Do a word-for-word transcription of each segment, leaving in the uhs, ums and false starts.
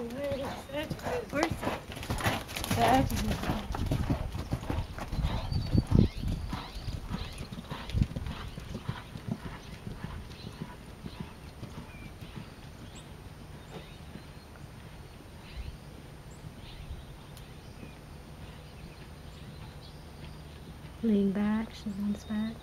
way. Where's That. lean back? She leans back.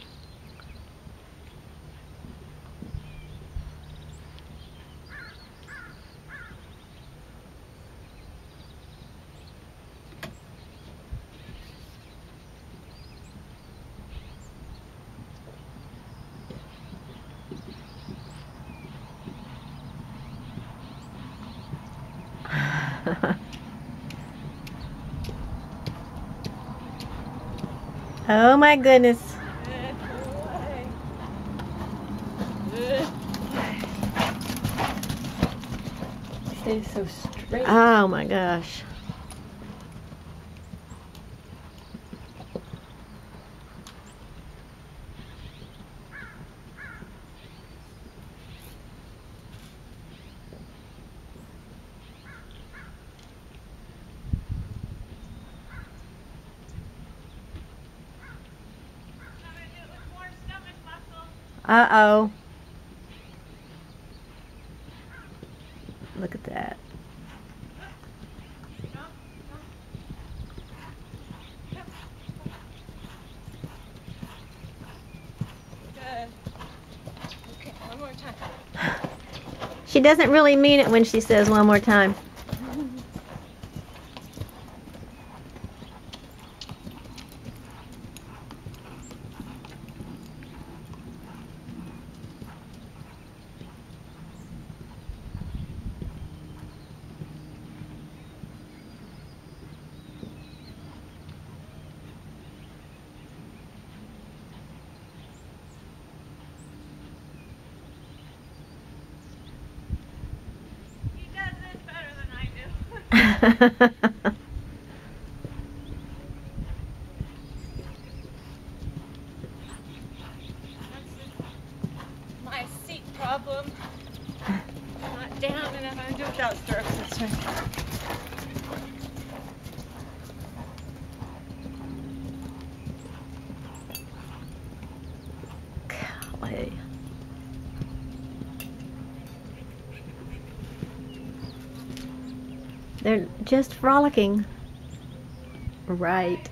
Oh my goodness. Stay so straight. Oh my gosh. Uh-oh. Look at that. Good. Okay, one more time. She doesn't really mean it when she says one more time. My seat problem. I'm not down enough. I'm doing without stirrups this time. Golly. They're just frolicking. Right.